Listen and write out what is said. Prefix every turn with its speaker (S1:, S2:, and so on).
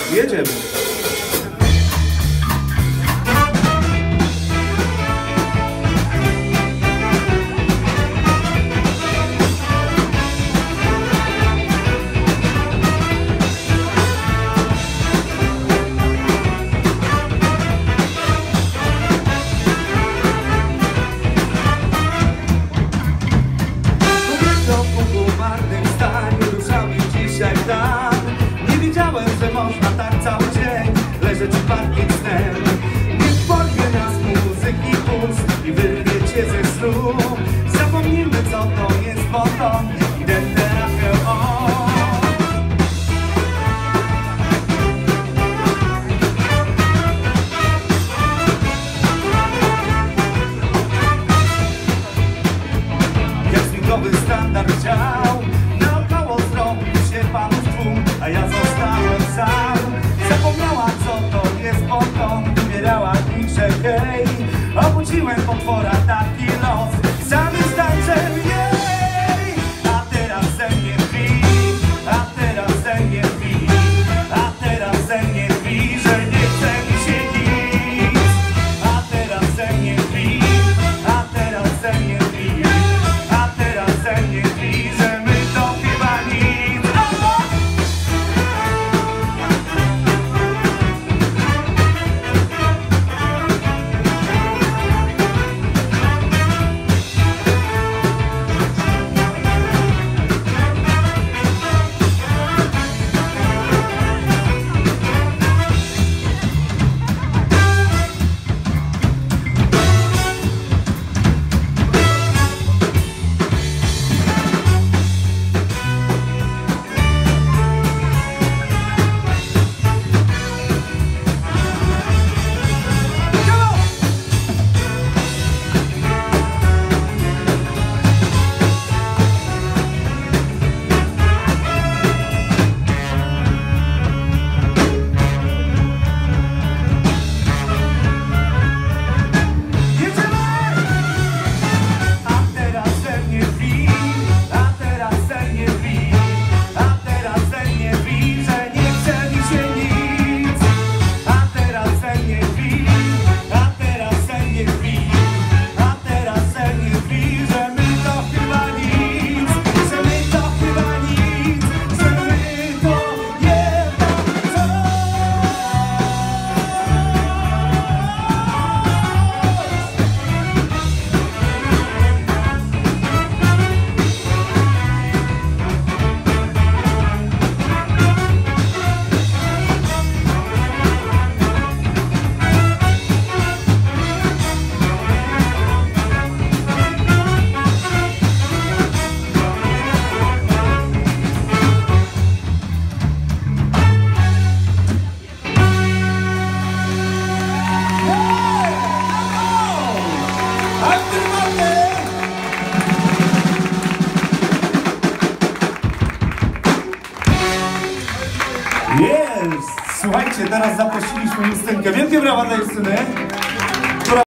S1: Jedziemy.
S2: Że można tak cały dzień leżeć w parking snem. Niech porwie nas muzyki puls i wyrwie cię ze snu. Zapomnijmy co to jest wodą i terapię jak swingowy standard chciał naokoło zrobił się panów tłum, a ja zostałem sam. Zapomniała co to jest potąd, wybierała klisze hej. Obudziłem potwora, taki los, sam jest tańczem jej. A teraz ze mnie pi, a teraz ze mnie pi, a teraz ze mnie pi, że nie chce mi się nic. A teraz ze mnie pi, a teraz ze mnie pi, a teraz ze mnie pi, że my to chyba nic. Jest! Słuchajcie, teraz zaprosiliśmy Justynkę. Wielkie brawa dla Justyny.